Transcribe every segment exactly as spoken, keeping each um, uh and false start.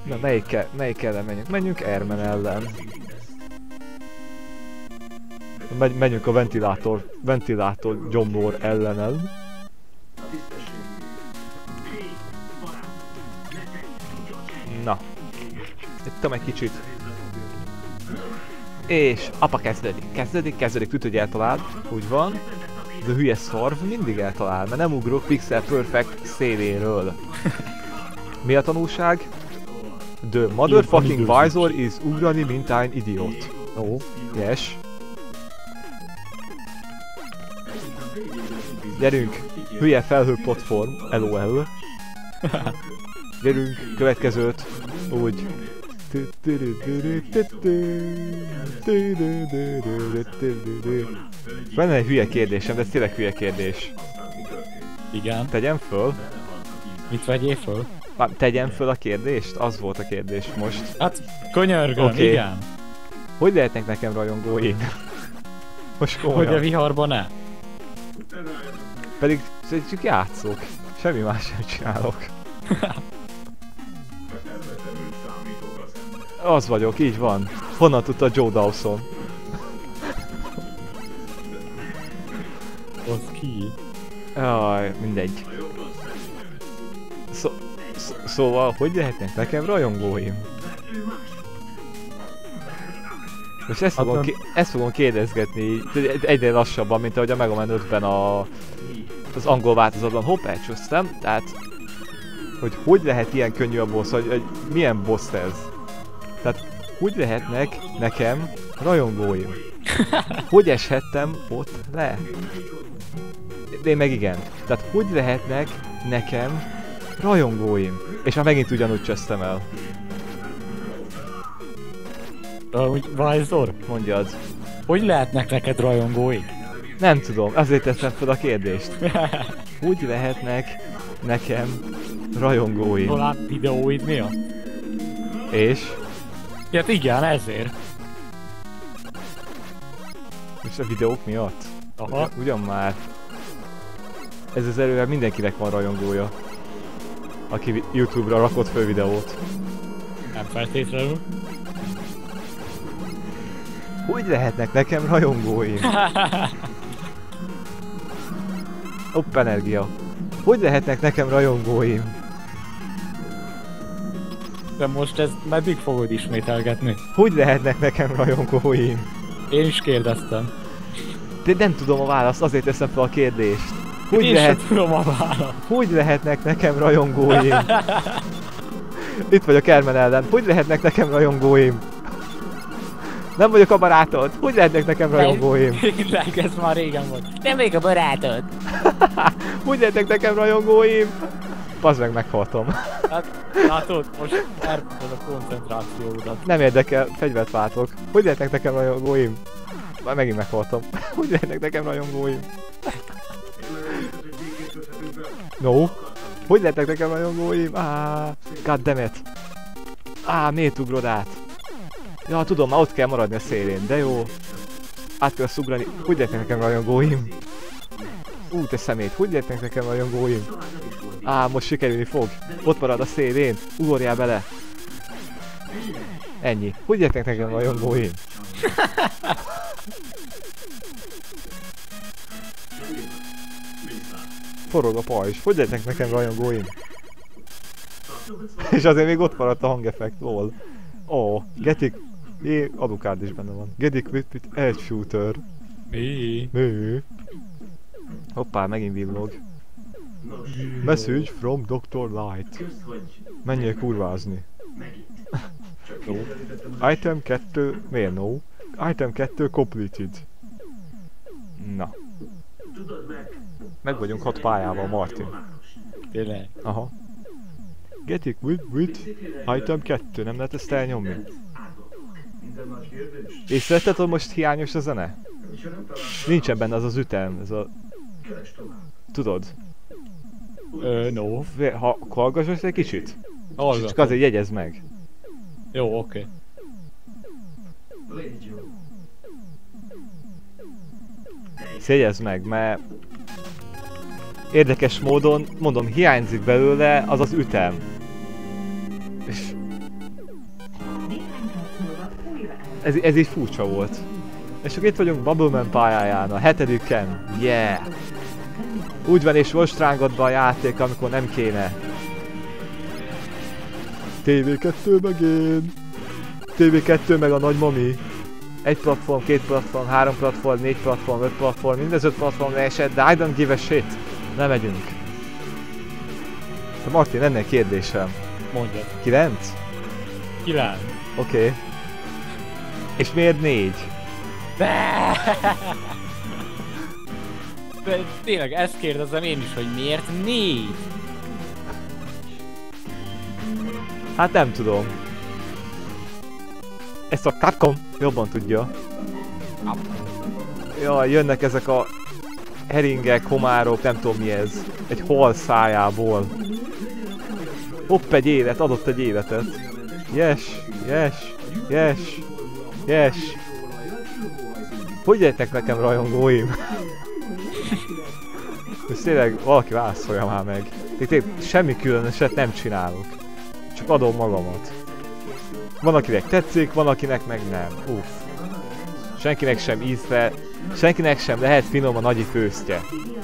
Na, melyik, melyik ellen menjünk? Menjünk Ermen ellen. Megy, menjünk a ventilátor, ventilátor gyomor ellenen. Na. Ittam egy kicsit. És apa kezdődik, kezdődik, kezdődik, tudod, hogy eltalál. Úgy van. De hülye szarv mindig eltalál, mert nem ugrok Pixel Perfect széléről. Mi a tanulság? The motherfucking visor is ugrani, mint ein idiot. Ó, oh, yes. Gyerünk, hülye felhő platform, lol. Gyerünk, következőt, úgy. Van egy hülye kérdésem, de ez tényleg hülye kérdés. Igen. Tegyem föl? Mit vegyél föl? Már tegyem föl a kérdést? Az volt a kérdés most. Hát, könyörgöm, okay. Igen. Hogy lehetnek nekem rajongóim? Most komolyan. Hogy a viharban ne? Pedig csak játszok. Semmi más sem csinálok. Az vagyok, így van. Honnan tudta Joe Dawson? Az ki? Jaj, mindegy. Szó, szó, szóval, hogy lehetnek nekem rajongóim? Most ezt fogom, ki, ezt fogom kérdezgetni egyre lassabban, mint ahogy a Mega Man ötben a, az angol változatban hoppácsoztam. Tehát, hogy hogy lehet ilyen könnyű a boss, hogy, hogy milyen boss ez? Tehát, hogy lehetnek nekem rajongóim? Hogy eshettem ott le? De én meg igen. Tehát, hogy lehetnek nekem rajongóim? És már megint ugyanúgy csesztem el. Vajzor? Mondjad. Hogy lehetnek neked rajongóik? Nem tudom, azért teszem fel a kérdést. Hogy lehetnek nekem rajongóim? Talán videóid miatt? És? Hát igen, ezért. És a videók miatt? Aha. Ugyan már. Ez az erővel mindenkinek van rajongója. Aki YouTube-ra rakott föl videót. Nem feltétlenül. Hogy lehetnek nekem rajongóim? Hopp, energia. Hogy lehetnek nekem rajongóim? De most ez meddig fogod ismételgetni? Hogy lehetnek nekem rajongóim? Én is kérdeztem. De nem tudom a választ, azért teszem fel a kérdést. Hogy Én lehet... sem tudom a választ. Hogy lehetnek nekem rajongóim? Itt vagyok Ermen ellen. Hogy lehetnek nekem rajongóim? Nem vagyok a barátod. Hogy lehetnek nekem rajongóim? Tényleg, ez már régen volt. Nem vagyok a barátod. Hogy lehetnek nekem rajongóim? Pazd meg, meghaltam. Hát, látod, most elputod a koncentrációdat. Nem érdekel, fegyvert váltok. Hogy lehetnek nekem rajongóim? Már megint meghaltam. Hogy lehetnek nekem rajongóim? No. Hogy lehetnek nekem rajongóim? Ah, goddammit. Ah, miért ugrod át? Ja, tudom, már ott kell maradni a szélén, de jó. Át kell szugrani. Hogy lehetnek nekem rajongóim? Ú, te szemét, hogy lehetnek nekem rajongóim? Á, most sikerülni fog. Ott marad a szélén. Ugorjál bele. Ennyi. Hogy lehetnek nekem rajongóim? Forog a pajzs. Hogy lehetnek nekem rajongóim? És azért még ott maradt a hangeffekt, lol. Oh, getik... É, Alucard is benne van. Get equipped with edge shooter. Mi? Mi? Hoppá, megint villog. Message from doktor Light. Menjél kurvázni. No. Item kettő... Miért no? Item kettő completed. Na. Meg vagyunk hat pályával, Martin. Tényleg? Aha. Get equipped with item kettő, nem lehet ezt elnyomni? Észrevetted, hogy most hiányos a zene? Nincsen benne az az ütem, ez a... Tudod? Ö, no. Ha hallgass egy kicsit? Hallgatom. Csak azért jegyezd meg. Jó, oké. Okay. Jegyezd meg, mert... Érdekes módon, mondom, hiányzik belőle az az ütem. És ez, ez így furcsa volt. És akkor itt vagyunk Bubbleman pályáján, a hetediken. Yeah! Úgy van, és most rángott be a játék, amikor nem kéne. té vé kettő meg én. té vé kettő meg a nagymami. Egy platform, két platform, három platform, négy platform, öt platform, mindez öt platform leesett, de I don't give a shit. Nem megyünk. De Martin, lenne egy kérdésem. Mondjad. Kilenc? Kilenc. Oké. Okay. És miért négy? De! De tényleg ezt kérdezem én is, hogy miért négy? Hát nem tudom. Ezt a Capcom jobban tudja. Jaj, jönnek ezek a heringek, homárok, nem tudom mi ez. Egy hal szájából. Hopp, egy élet, adott egy életet. Yes, yes, yes, yes. Hogy jöttek nekem rajongóim? Most tényleg valaki válaszolja már meg. Tényleg semmi különöset nem csinálok. Csak adom magamat. Van akinek tetszik, van akinek meg nem. Uff. Senkinek sem ízve, senkinek sem lehet finom a nagyi főztje.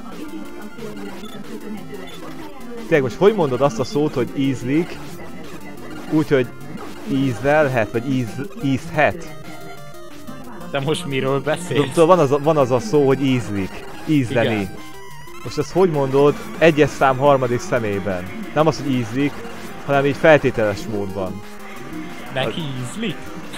Tényleg most hogy mondod azt a szót, hogy ízlik, úgyhogy ízlelhet, vagy íz, ízhet? De most miről beszélsz? Szóval van az, a, van az a szó, hogy ízlik, ízleni. Igen. Most ezt hogy mondod egyes szám harmadik személyben? Nem az, hogy ízlik, hanem így feltételes módban. Neki ízlik?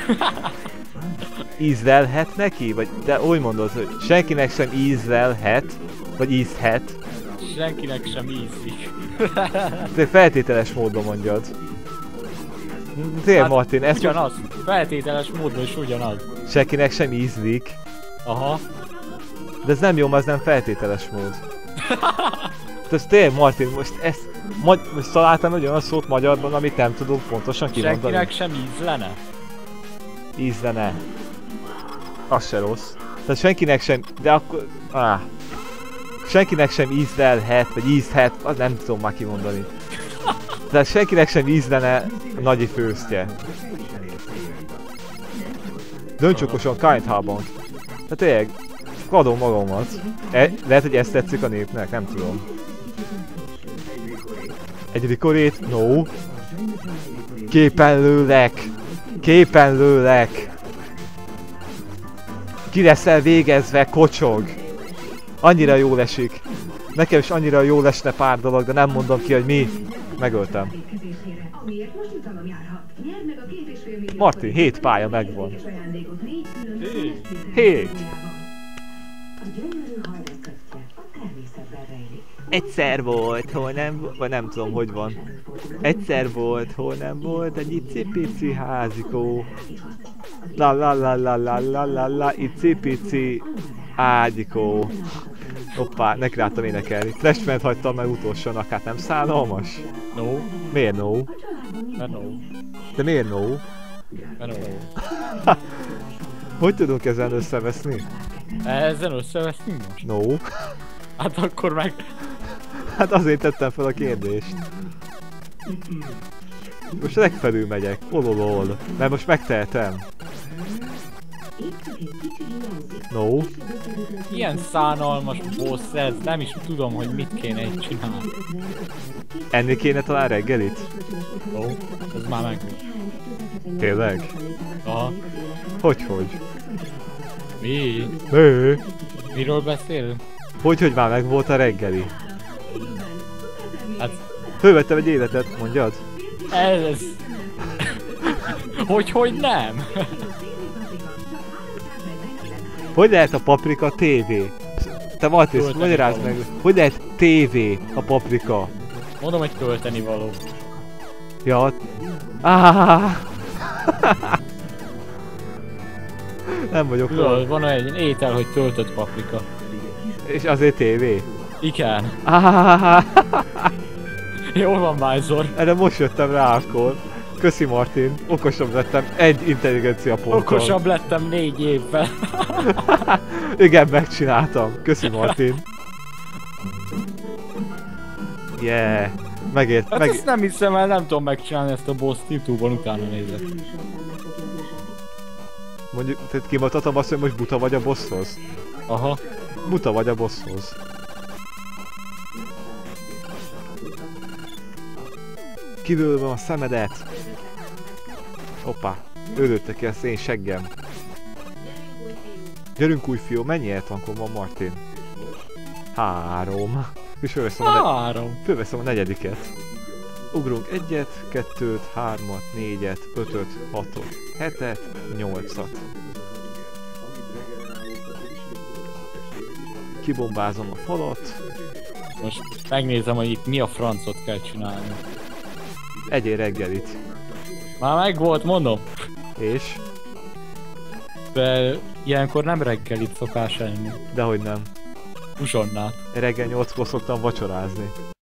Ízlelhet neki? Vagy de úgy mondod, hogy senkinek sem ízlelhet, vagy ízhet. Senkinek sem ízlik. Te feltételes módon mondjad. Tényleg, hát, Martin, ez ugyanaz. Most... Feltételes módon is ugyanaz. Senkinek sem ízlik. Aha. De ez nem jó, mert ez nem feltételes mód. Ez tényleg, Martin, most ezt... Magy most találtam ugyanaz szót magyarban, amit nem tudok pontosan kimondani. Senkinek sem ízlene? Ízlene. Az se rossz. Tehát senkinek sem... De akkor... Ah. Senkinek sem ízlelhet, vagy ízhet, az nem tudom már kimondani. Tehát senkinek sem ízlene a nagyi főztje. Dönts okosan, Kindhabank. Tehát tényleg, adom magamat. E lehet, hogy ezt tetszik a népnek, nem tudom. Egy rikorét? No. Képen lőlek! Képen lőlek! Ki leszel végezve, kocsog! Annyira jól esik. Nekem is annyira jól esne pár dolog, de nem mondom ki, hogy mi. Megöltem. Martin, hét pálya megvan. Hét! Egyszer volt, hol nem, vagy nem tudom, hogy van. Egyszer volt, hol nem volt egy icipici házikó. La la la la la la la la icipici ágyikó. Hoppá, neki láttam énekelni. Flashman-t hagytam meg utolsónak, hát nem szánalmas? No. Miért no? Mert no. De miért no? Mert no. Hogy tudunk ezen összeveszni? Ezen összeveszni most? No. Hát akkor meg... Hát azért tettem fel a kérdést. Most legfelül megyek. Ololol. Mert most megtehetem. No. Ilyen szánalmas boss ez, nem is tudom, hogy mit kéne itt csinálni. Enni kéne talán reggelit? Ó, oh, ez már meg. Tényleg? Aha. Hogy-hogy? Mi? Mi? Miről beszélünk? Hogy-hogy már meg volt a reggeli? Hát... Fölvettem egy életet, mondjad? Ez... Hogy-hogy nem? Hogy lehet a paprika tévé? Te Martin, magyarázd meg, hogy lehet tévé a paprika? Mondom, hogy tölteni való. Ja. Ah. Nem vagyok Tudod, van egy étel, hogy töltött paprika. És azért tévé? Igen. Ah. Jól van, Bájzor. Erre most jöttem rá akkor. Köszi Martin, okosabb lettem egy intelligencia ponttal. Okosabb lettem négy évvel. Igen, megcsináltam. Köszi Martin. Yeah. Megért, hát meg... ezt nem hiszem el, nem tudom megcsinálni ezt a boss-t, YouTube-on utána nézek. Mondjuk, tehát kimutatom azt, hogy most buta vagy a bosshoz? Aha. Buta vagy a bosshoz. Kivölve a szemedet! Hoppá, ő lőtte ki ezt én seggem. Gyerünk új fiú, mennyi eltankon van Martin? Három. És fölveszem a, ne Három. fölveszem a negyediket. Ugrunk egyet, kettőt, hármat, négyet, ötöt, hatot, hetet, nyolcat. Kibombázom a falat. Most megnézem, hogy itt mi a francot kell csinálni. Egyél reggelit. Már meg volt, mondom. És? De ilyenkor nem reggelit szokás enni. Dehogy nem. Uzsonnát. Reggel nyolckor szoktam vacsorázni.